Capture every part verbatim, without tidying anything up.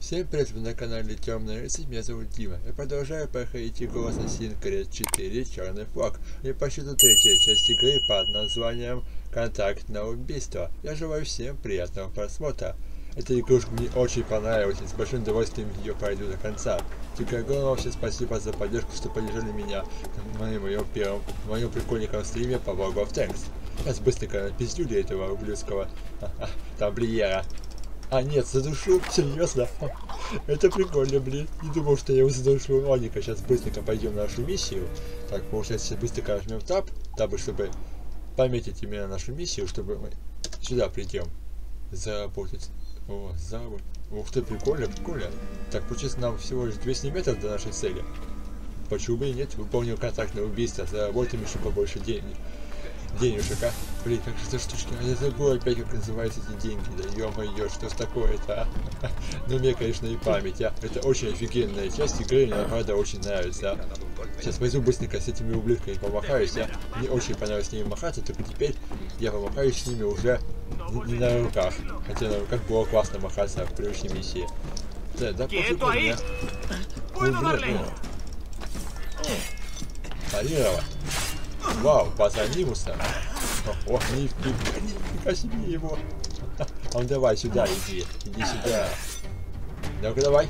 Всем привет, вы на канале Темный Рыцарь, меня зовут Дима. Я продолжаю проходить игру Assassin's Creed четыре Черный флаг. И почти третья часть игры под названием Контракт на убийство. Я желаю всем приятного просмотра. Эта игрушка мне очень понравилась, и с большим удовольствием ее пройду до конца. Только огромное всем спасибо за поддержку, что поддержали меня в моем, моем первом, в моем прикольном стриме по World of Tanks. Сейчас быстренько напиздю для этого ублюдского тамплиера. А, нет, задушу? Серьезно? Это прикольно, блин. Не думал, что я его задушу. Ладненько, сейчас быстренько пойдем на нашу миссию. Так, получается, быстренько нажмем таб, табы, чтобы пометить именно нашу миссию, чтобы мы сюда придем. Заработать. О, заработать. Ух ты, прикольно, прикольно. Так, получается, нам всего лишь двести метров до нашей цели. Почему бы и нет? Выполнил контракт на убийство, заработаем еще побольше денег. Денежек, а? Блин, как же эта штучка? Я забыл опять, как называются эти деньги. Да ё-моё, что ж такое-то, а? Ну, мне, конечно, и память, а? Это очень офигенная часть игры, мне, правда, очень нравится, а? Сейчас пойду быстренько с этими ублюдками помахаюсь, а? Мне очень понравилось с ними махаться, только теперь я помахаюсь с ними уже не, не на руках. Хотя на руках было классно махаться в предыдущей миссии. Да, да, пофиг мне. Ну, блин, ну. Парировать. Вау, база анимуса. Ох, нифига себе его. А ну давай сюда иди. Иди сюда. Ну-ка давай.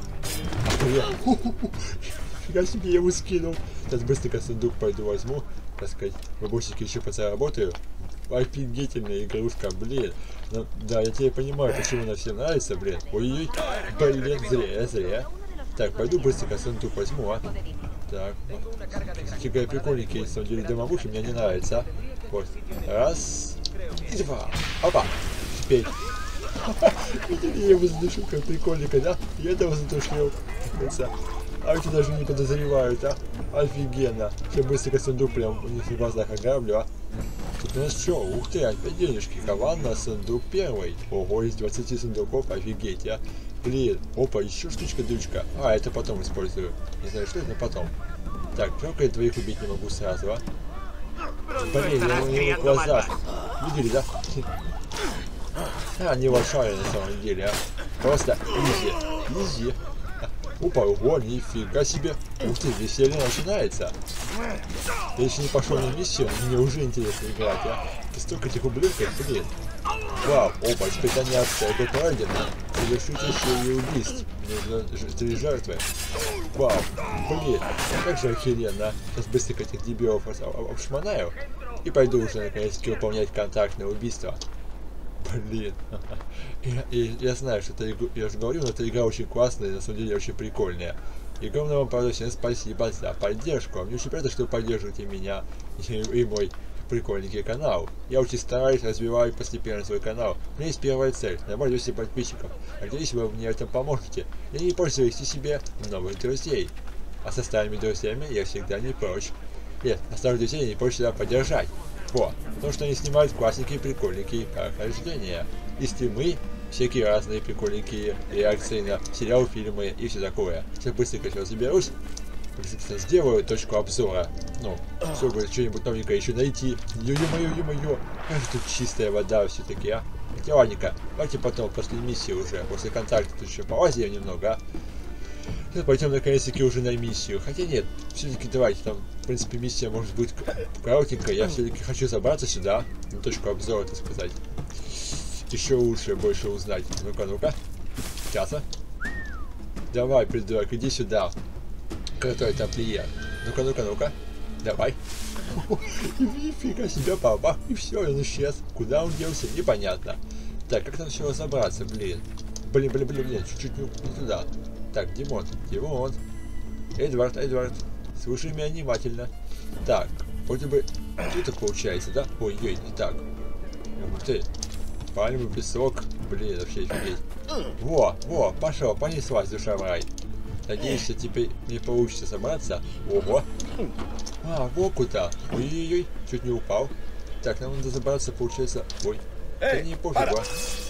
Нифига себе я его скинул. Сейчас быстренько сундук пойду возьму. Так сказать, бабусики еще подзаработаю. Офигительная игрушка, блин. Ну, да, я теперь понимаю, почему она всем нравится, блин. Ой-ой-ой. Блин, зря, зря. Так, пойду быстренько сундук возьму, а. Так, какие прикольненькие, на самом деле, домовухи мне не нравятся. Вот, раз, и два, опа, теперь. Видели, я его задушил, как прикольненько, да? Я этого задушил. А эти даже не подозревают, а? Офигенно. Сейчас быстренько сундук прям у них в глазах ограблю, а? Тут у нас что? Ух ты, опять денежки. Каванна, сундук первый. Ого, из двадцати сундуков, офигеть, а? Блин, опа, еще штучка-дючка. А, это потом использую. Не знаю, что это, но потом. Так, жалко, я двоих убить не могу сразу, а? Блин, я у него в глазах. Видели, да? А, не лошары на самом деле, а? Просто изи. Изи. Опа, ого, нифига себе. Ух ты, веселье начинается. Я еще не пошел на миссию, мне уже интересно играть, а? Ты столько этих ублюдков, блин. Вау, опа, испытание это пройдено. Совершите серию убийств. Нужно три жертвы. Вау, блин, как же охеренно. Сейчас быстренько этих дебилов обшмонаю. И пойду уже наконец-таки выполнять контрактное убийство. Блин. И, и я знаю, что это игра, я же говорю, но эта игра очень классная и на самом деле очень прикольная. И огромное вам, правда, всем спасибо за поддержку. Мне очень приятно, что вы поддерживаете меня и, и мой прикольненький канал. Я очень стараюсь, развиваю постепенно свой канал. У меня есть первая цель, набрать двести подписчиков. Надеюсь, вы мне в этом поможете. И не прочь завести себе новых друзей. А со старыми друзьями я всегда не прочь. Нет, а старых друзей не прочь всегда поддержать. Вот, потому что они снимают классненькие, прикольненькие прохождения. И стримы, всякие разные прикольненькие реакции на сериалы, фильмы и все такое. Сейчас быстренько все заберусь. Сделаю точку обзора. Ну, чтобы что-нибудь новенькое еще найти. Ё-ё-моё, ё-моё. Как же тут чистая вода все-таки, а? Хотя ладненько, давайте потом, после миссии уже, после контракта тут еще полазим немного, а? Сейчас пойдем наконец-таки уже на миссию. Хотя нет, все-таки давайте, там, в принципе, миссия может быть коротенькая. Я все-таки хочу забраться сюда, на точку обзора, так сказать. Еще лучше, больше узнать. Ну-ка, ну-ка. Сейчас, а? Давай, придурок, иди сюда. Крутой тамплиер. Ну-ка, ну-ка, ну-ка. Давай. Нифига себе, папа. И все, он исчез. Куда он делся, непонятно. Так, как там все разобраться, блин. Блин, блин, блин, блин, чуть-чуть не, не туда. Так, Димон, Димон. Эдвард, Эдвард. Слушай меня внимательно. Так, вроде бы тут так получается, да? Ой-ой, не так. Ух ты. Пальмовый песок. Блин, вообще офигеть. Во, во, пошел, понеслась душа в рай. Надеюсь, что теперь не получится собраться. Ого. А, во куда. Ой-ой-ой, чуть не упал. Так, нам надо забраться, получается. Ой, это не пофигу.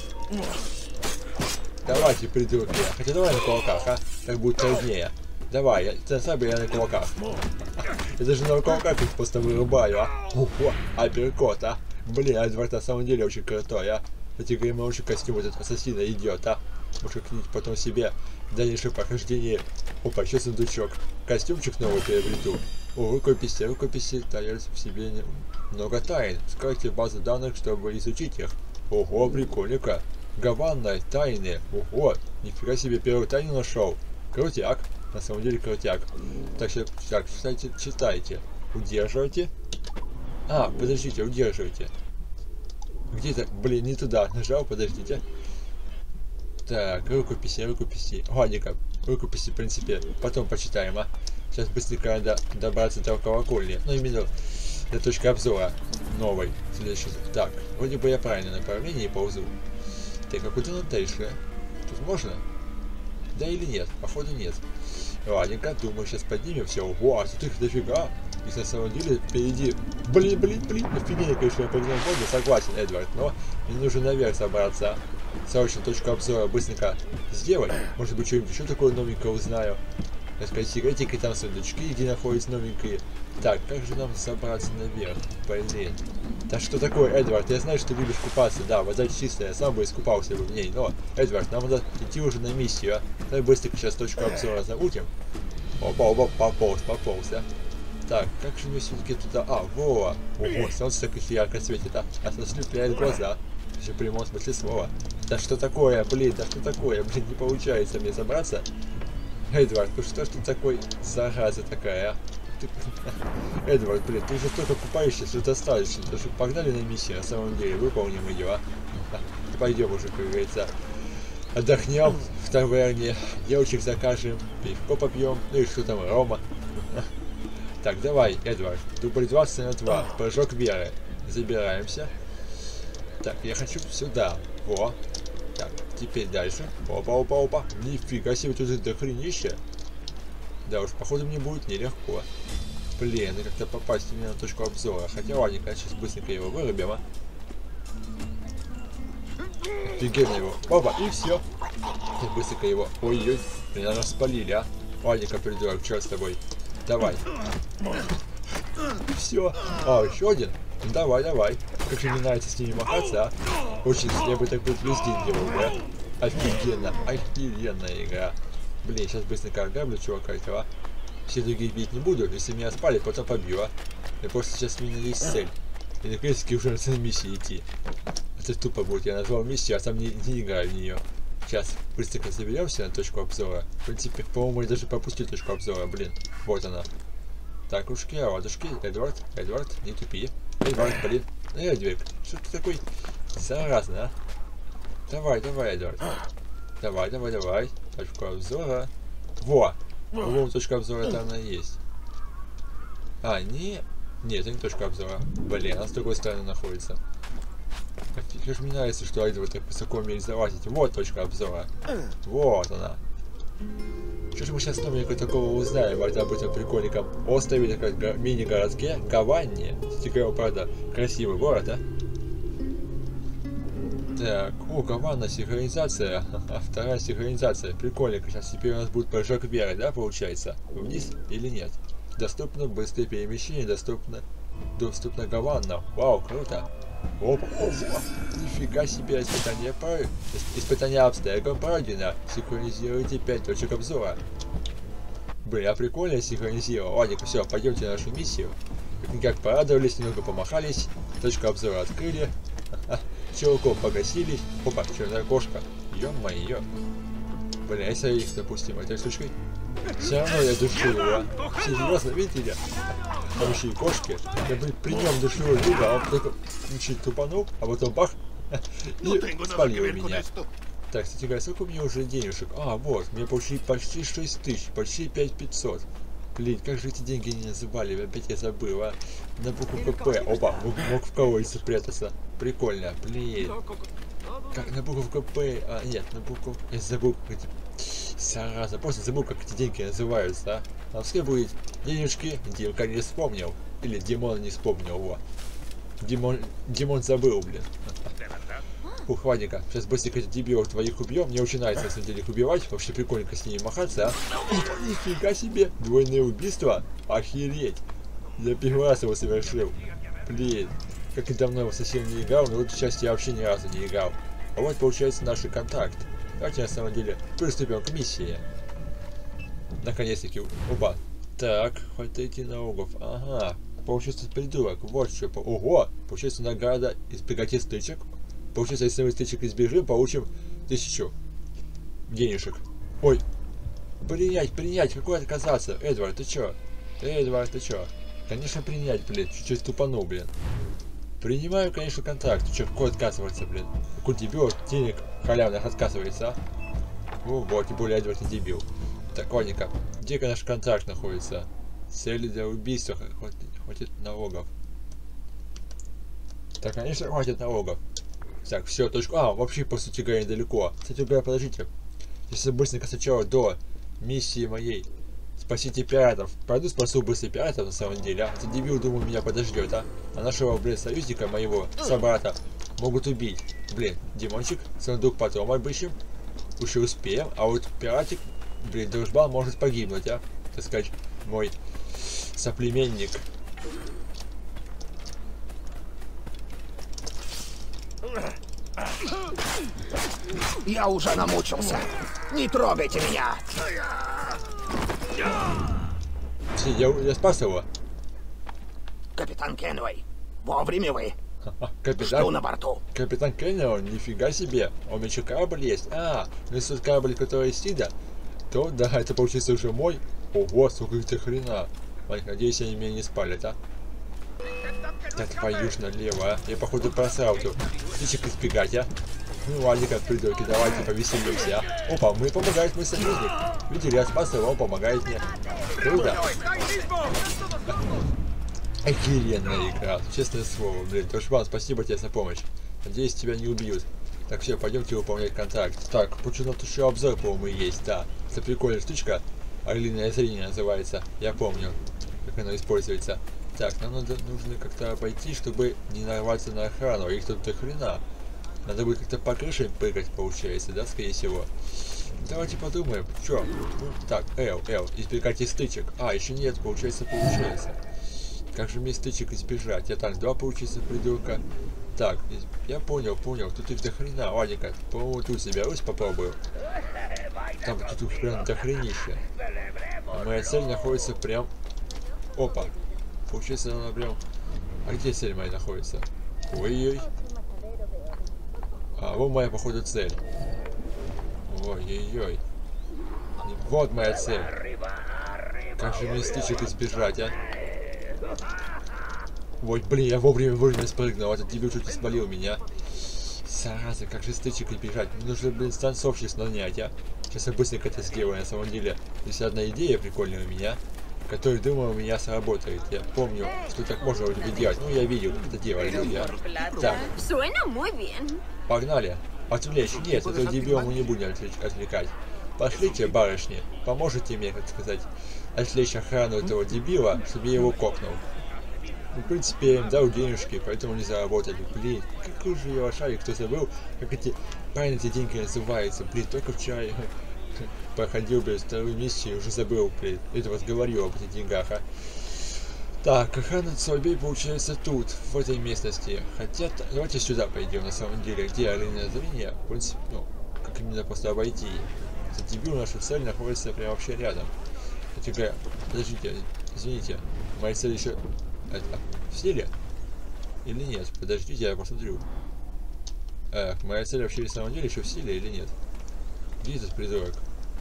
Давайте, придурки. Хотя давай на кулаках, а? Так будет труднее. Давай, я, ты сам я на кулаках. Я даже на кулаках их просто вырубаю, а? Ого, апперкот, а? Блин, Эдвард на самом деле очень крутой, а? Эти гримаучий костюм этот ассасина идет, а? Может, как-нибудь потом себе в дальнейшем прохождении. Опа, еще сундучок. Костюмчик новый приобрету. О, рукописи, рукописи таят в себе много тайн. Скажите базу данных, чтобы изучить их. Ого, прикольненько. Гаванна, тайны. Ого, нифига себе, первую тайну нашел. Крутяк. На самом деле крутяк. Так, так, читайте, читайте. Удерживайте. А, подождите, удерживайте. Где-то, блин, не туда. Нажал, подождите. Так, рукописи, рукописи. Ладненько, рукописи, в принципе, потом почитаем, а. Сейчас быстренько надо добраться до колокольни. Ну, именно до точки обзора новой. Следующий. Так, вроде бы я правильно направлении ползу. Так, а куда нам дальше? Тут можно? Да или нет? Походу нет. Ладненько, думаю, сейчас поднимемся. Ого, а тут их дофига. И на самом деле впереди... Блин, блин, блин, офигенно, конечно, я прыгнул в воду, согласен, Эдвард, но мне нужно наверх собраться. Срочно точку обзора быстренько сделать. Может быть, что-нибудь еще такое новенькое узнаю. Так сказать, секретики, там сундучки, где находятся новенькие. Так, как же нам забраться наверх? Блин. Да что такое, Эдвард? Я знаю, что ты любишь купаться. Да, вода чистая, я сам бы искупался бы в ней. Но, Эдвард, нам надо идти уже на миссию, а? Давай быстренько сейчас точку обзора замутим. Опа, опа, пополз, пополз, а? Так, как же мне все-таки туда... А, во! Ого, солнце так еще ярко светит, а? А слепляет глаза. Еще в прямом смысле слова. Да что такое, блин, да что такое? Блин, не получается мне забраться. Эдвард, ну что ж ты такой зараза такая, а? Ты... Эдвард, блин, ты уже столько купаешься, что достаточно. Даже погнали на миссию, на самом деле, выполним ее, а? Пойдем уже, как говорится. Отдохнем в таверне, девочек закажем, пивко попьем, ну и что там, рома. Так, давай, Эдвард, дубль двадцать на два, прыжок веры. Забираемся. Так, я хочу сюда. Во. Так, теперь дальше. Опа, опа, опа. Нифига себе, тут дохренище. Да уж, походу мне будет нелегко. Блин, и как-то попасть именно на точку обзора. Хотя ладненько, сейчас быстренько его вырубим, а. Офигенно его. Опа, и все. Быстренько его. Ой-ой. Меня нас спалили, а. Ладненько, придурок, черт с тобой. Давай. Все. А, еще один? Давай, давай. Как же мне нравится с ними махаться, а? Очень, я бы так вот весь день делал, да? Офигенно, офигенная игра. Блин, сейчас быстренько ограблю чувака этого, а? Все другие бить не буду, если меня спали, потом побью, а? Я просто сейчас у меня есть цель. И наконец-таки уже на миссии идти. Это тупо будет, я назвал миссию, а сам не, не играю в нее. Сейчас быстренько заберемся на точку обзора. В принципе, по-моему, я даже пропустил точку обзора, блин. Вот она. Так, кружки, оладушки, Эдвард, Эдвард, не тупи. Эдвард, блин. Эдвард, что ты такой заразный, а? Давай, давай, Эдвард. Давай, давай, давай. Точку обзора. Во! По-моему, точка обзора там она есть. А, не... Нет, это не точка обзора. Блин, она с другой стороны находится. Как же мне нравится, что Эдвард так высоко умеет залазить. Вот точка обзора. Вот она. Что же мы сейчас новенького такого узнаем об этом прикольником острове, такой мини-городке Гаванне. Кстати, правда, красивый город, а? Так, о, Гаванна, синхронизация. А вторая синхронизация. Прикольненько. Сейчас теперь у нас будет прыжок веры, да, получается? Вниз или нет? Доступно быстрое перемещение, доступно... Доступно Гаванна. Вау, круто. Оп, оп, нифига себе, испытание про... Испытание обстоятельств пройдено. Синхронизируйте пять точек обзора. Блин, я прикольно синхронизировал. Ладненько, все, пойдемте на нашу миссию. Как порадовались, немного помахались. Точку обзора открыли. Чуваков погасили. Опа, черная кошка. Ё-моё. Блин, если их, допустим, этой штучкой. Все равно я душу его. Серьезно, видите? Там еще и кошки. Я бы при нем душу его, а он только чуть тупанул, а потом бах, и спалил меня. Так, кстати говоря, сколько у меня уже денежек? А, вот, мне почти, почти шесть тысяч, почти пять тысяч пятьсот. Блин, как же эти деньги не называли, опять я забыл, а? На букву КП. Опа, мог, мог в колодце спрятаться. Прикольно, блин. Как на букву КП? А, нет, на букву... Я забыл, как эти... Зараза, просто забыл, как эти деньги называются, а? А все будет денежки, Димка не вспомнил. Или Димон не вспомнил, во. Димон, Димон забыл, блин. Ух, ладненько, сейчас быстренько этих дебилов твоих убьем. Мне очень нравится, на самом деле, их убивать. Вообще прикольненько с ними махаться, а? Нифига себе, двойное убийство. Охереть. Я первый раз его совершил. Блин, как и давно его совсем не играл, но в этой части я вообще ни разу не играл. А вот получается наш контакт. Давайте на самом деле приступим к миссии. Наконец-таки. Оба. Так, хватайте налогов. Ага. Получается придурок. Вот что. Ого! Получается награда избегать стычек. Получается, если мы стычек избежим, получим тысячу денежек. Ой. Принять, принять. Какой отказаться? Эдвард, ты чё? Эдвард, ты чё? Конечно, принять, блин. Чуть-чуть тупанул, блин. Принимаю, конечно, контракт. Ты чё, какой отказываться, блин? Какой дебил денег халявных отказывается, а? Ну вот, тем более Эдвард и дебил. Так, ладненько. Где наш контракт находится? Цели для убийства. Хватит, хватит налогов. Так, конечно, хватит налогов. Так, все, точку. А, вообще, по сути говоря, недалеко. Кстати говоря, подождите. Если быстренько сначала до миссии моей спасите пиратов. Пойду спасу быстро пиратов на самом деле, а? Этот дебил, думаю, меня подождет, а? А нашего, блин, союзника моего, собрата, могут убить. Блин, Димончик, сундук потом обыщем. Уж и успеем. А вот пиратик, блин, дружбан может погибнуть, а? Так сказать, мой соплеменник. Я уже намучился. Не трогайте меня. Я, я спас его. Капитан Кенвей, вовремя вы. Капитан, Что на борту? Капитан Кеннел, нифига себе. У меня еще корабль есть. А, ну если тот корабль, который из Сида, то да, это получится уже мой. Ого, сколько их хрена. Ладно, надеюсь, они меня не спалят, а? Да твою ж налево, а. Я походу просрал тут. Птичек избегать, а? Ну ладненько, придурки, давайте повеселимся, а? Опа, мы помогаем, мой союзник. Видели, я спас его, он помогает мне. Круто. Охеренная игра, честное слово, блин. Дружбан, спасибо тебе за помощь. Надеюсь, тебя не убьют. Так, все, пойдемте выполнять контракт. Так, почему-то тут еще обзор, по-моему, есть, да. Это прикольная штучка. Орлиное зрение называется. Я помню, как оно используется. Так, нам надо, нужно как-то обойти, чтобы не нарваться на охрану. Их тут до хрена. Надо будет как-то по крыше прыгать, получается, да, скорее всего. Давайте подумаем. Чё? Ну, так, Эл, Эл, избегайте стычек. А, еще нет, получается, получается. Как же мне стычек избежать? Я так, два получится, придурка. Так, я понял, понял. Тут их до хрена. Ладненько, по-моему, тут заберусь, попробую. Там тут прям до хренища. А моя цель находится прям... Опа. Получается, она прям... А где цель моя находится? Ой-ой. А, вот моя, походу, цель. Ой-ой-ой. Вот моя цель. Как же мне стычек избежать, а? Ой, блин, я вовремя вовремя спрыгнул. Этот дебил чуть не спалил меня. Зараза, как же стычек избежать? Мне нужно, блин, станцовщик нанять, а? Сейчас я быстренько это сделаю, на самом деле. Есть одна идея прикольная у меня, которая, думаю, у меня сработает. Я помню, что так можно вроде делать. Ну, я видел, как это делали люди, а? Так. Погнали. Отвлечь. Нет, этого дебила мы не будем отвлекать. Пошлите, барышни, поможете мне, как сказать, отвлечь охрану этого дебила, чтобы я его кокнул. Ну, в принципе, я им дал денежки, поэтому не заработали. Блин, какой же я лошарик, кто забыл, как эти, правильно эти деньги называются. Блин, только вчера я проходил, блин, вторую миссию, уже забыл, блин, это вот говорю об этих деньгах, а. Так, охрана Цойбей получается тут, в этой местности. Хотя, давайте сюда пойдем, на самом деле, где орлиное зрение, в принципе, ну, как именно просто обойти. Этот дебил, наша цель находится прям вообще рядом. Хотя, подождите, извините, моя цель еще... Это, в силе? Или нет? Подождите, я посмотрю. Эх, моя цель вообще на самом деле еще в силе или нет? Где этот придурок?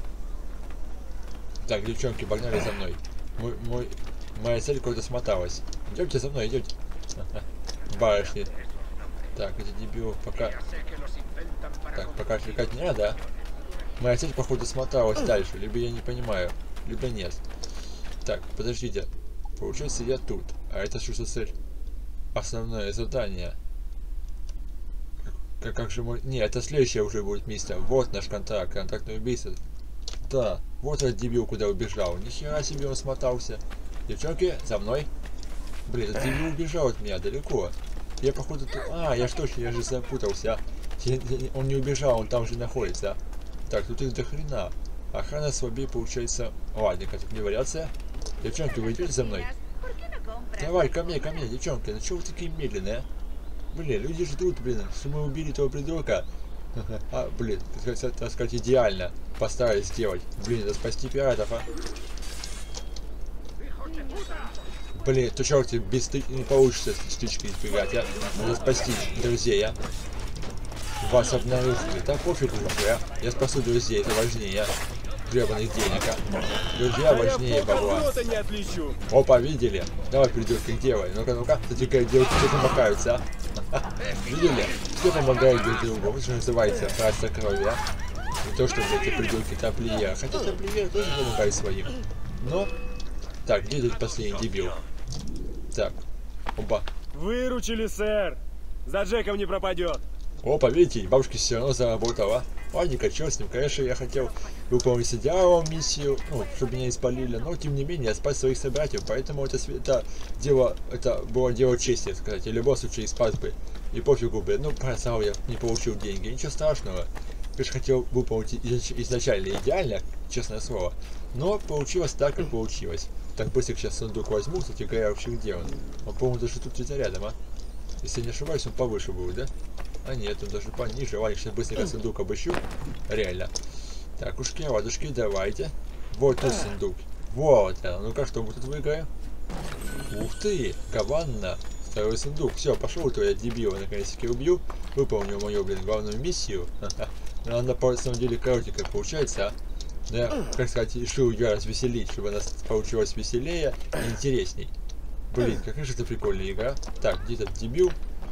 Так, девчонки, погнали за мной. Мой, мой, моя цель куда-то смоталась. Идемте за мной, идемте. Барышни. Так, эти дебилы пока... Так, пока отвлекать не надо, а? Моя цель, походу, смоталась дальше. Либо я не понимаю, либо нет. Так, подождите. Получается, я тут. А это что за цель? Основное задание. Как, как же мой... Не, это следующее уже будет миссия. Вот наш контракт. Контрактный убийца. Да. Вот этот дебил куда убежал. Нихера себе он смотался. Девчонки, за мной. Блин, этот дебил убежал от меня далеко. Я походу... Тут... А, я что ж, я же запутался. Он не убежал, он там же находится. Так, тут их до хрена. Охрана слабее получается... Ладненько, тут не валяться. Девчонки, вы идете за мной? Давай, ко мне, ко мне, девчонки. Ну чего вы такие медленные? Блин, люди ждут, блин, что мы убили этого придурка. А, блин, так сказать, идеально постарались сделать. Блин, надо спасти пиратов, а. Блин, то черт, без стычки не получится стычки избегать, а. Надо спасти друзей, а. Вас обнаружили. Да пофиг уже, а. Я спасу друзей, это важнее, а. Гребаных денег, а. Друзья важнее бабла. Опа, видели? Давай, придурки, делай. Ну-ка, ну-ка. Кстати, девушки все помогаются, а. Видели? Все помогают друг другу. Вот что называется братство крови, а. Не то, что эти придурки тамплиеры. Хотя тамплиеры тоже помогают своим. Но... Так, где тут последний дебил? Так. Опа. Выручили, сэр. За Джеком не пропадет. Опа, видите, бабушка все равно заработала. Ладненько, что с ним? Конечно, я хотел выполнить идеалом миссию, ну, чтобы меня испалили, но тем не менее, я спас своих собратьев, поэтому это, это дело, это было дело чести, так сказать, и в любом случае спас бы. И пофигу бы, ну, просрал я, не получил деньги, ничего страшного. Конечно, хотел выполнить изначально идеально, честное слово, но получилось так, как получилось. Так быстро сейчас сундук возьму, кстати, говоря, вообще где он? Он, по-моему, даже тут где-то рядом, а? Если не ошибаюсь, он повыше будет, да? А нет, он даже пониже. Ладно, сейчас быстренько сундук обыщу. Реально. Так, ушки, ладушки, давайте. Вот тут сундук. Вот он. Ну-ка, что мы тут выиграем? Ух ты, каванна. Второй сундук. Все, пошел, то я дебила наконец-таки убью. Выполнил мою, блин, главную миссию. Но она, по самом деле, коротенькая получается, а? Но я, как сказать, решил ее развеселить, чтобы она получилась веселее и интересней. Блин, какая же это прикольная игра. Так, где этот дебил?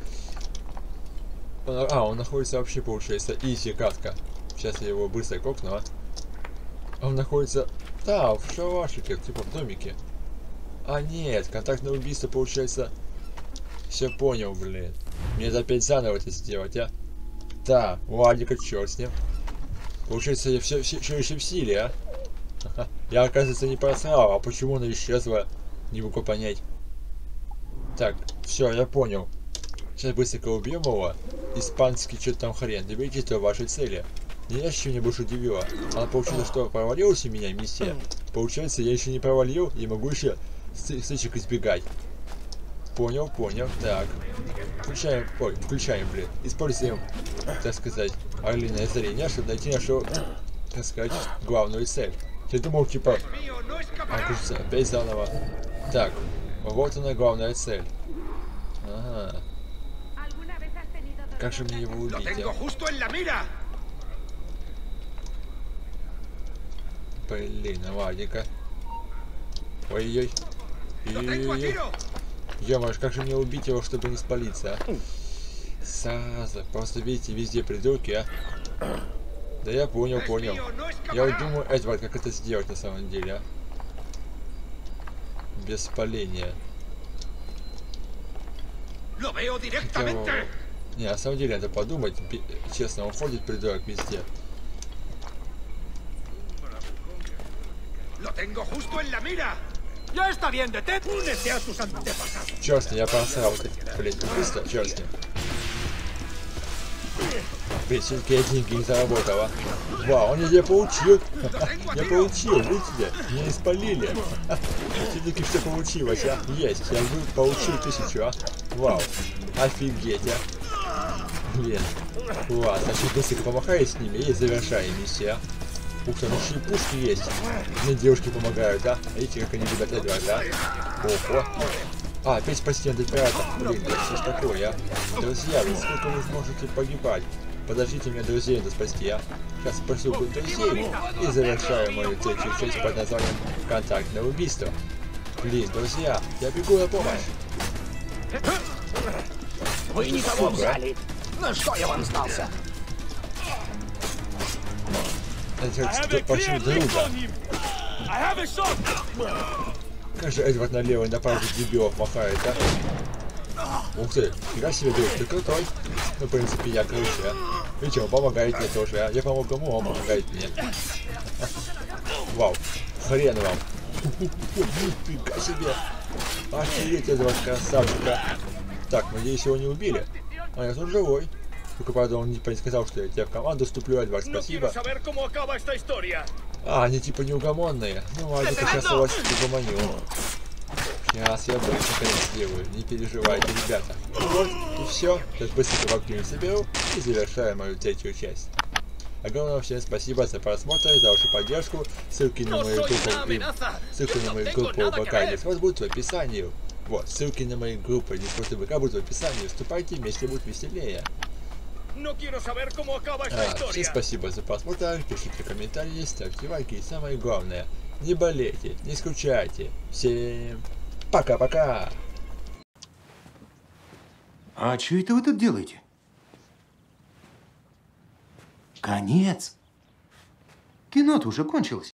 А, он находится вообще, получается, изи катка. Сейчас я его быстро кокну, а. Он находится... Да, в шалашике, типа в домике. А нет, контактное убийство, получается... Все понял, блин. Мне это опять заново это сделать, а. Да, ладненько, черт с ним. Получается, я все, все, все еще в силе, а. Я, оказывается, не просрал, а почему она исчезла? Не могу понять. Так, все, я понял. Сейчас быстренько убьем его. Испанский что-то там хрен. Добейте до вашей цели. Меня еще не больше удивило. Она получилось, что провалилась у меня миссия. Получается, я еще не провалил и могу еще стычек избегать. Понял, понял. Так. Включаем. Ой, включаем, блин. Используем, так сказать, орлиное зрение, чтобы найти нашу, так сказать, главную цель. Я думал, типа... А, кажется, опять заново. Так. Вот она, главная цель. Ага. Как же мне его убить? А? Блин, ну ладненько. Ой-ой-ой. Ой-ой-ой. Ё-моё, как же мне убить его, чтобы не спалиться, а? Сразу. Просто видите, везде придурки, а? Да я понял, понял. Я вот думаю, Эдвард, как это сделать на самом деле, а? Без спаления. Хотя... Не, на самом деле надо подумать. Честно, он ходит придурок везде. Черт с ним, я просрал. Блин, быстро, черт с ним. Блин, все-таки я деньги не заработал, а? Вау, он я получил. Я получил, видите? Меня испалили. Все-таки все получилось, а? Есть, я получил тысячу, а? Вау, офигеть, а? Блин, ладно, значит быстренько помахаю с ними и завершаем миссию. Ух ты, ну еще и пушки есть. Мне девушки помогают, а? Видите, как они любят Эдварда, а? Ого. А, опять спасти надо пирата. Блин, да что ж такое, а? Друзья, вы сколько вы сможете погибать? Подождите, мне друзей надо спасти, а? Сейчас спрошу друзей и завершаю мою третью часть под названием «Контактное убийство». Блин, друзья, я бегу на помощь. Вы никого взяли. На что я вам сдался? Это почти друга. Как же Эдвард налево и направо дебилов махает, а? Ух ты, фига себе, друг, ты крутой. Ну, в принципе, я круче, а? Видите, он помогает мне тоже, а? Я помог ему, он помогает мне. Вау, хрен вам. Фига себе. Охереть, Эдвард, красавчика. Так, надеюсь, его не убили. А я тут живой. Только, правда, он не сказал, что я тебе в команду вступлю, Эдвард, спасибо. А, они типа неугомонные. Ну, ладно, сейчас я вас угомоню. Сейчас я больше наконец сделаю, не переживайте, ребята. Ну вот, и все. Сейчас быстренько вагню соберу и завершаю мою третью часть. Огромное всем спасибо за просмотр, за вашу поддержку. Ссылки на мою группу и ссылки на мою группу ВК и Discord будут в описании. Вот, ссылки на мои группы Discord и ВК будут в описании. Вступайте, вместе будет веселее. А, всем спасибо за просмотр, пишите комментарии, ставьте лайки и самое главное, не болейте, не скучайте. Всем пока-пока. А что это вы тут делаете? Конец. Кино-то уже кончилось.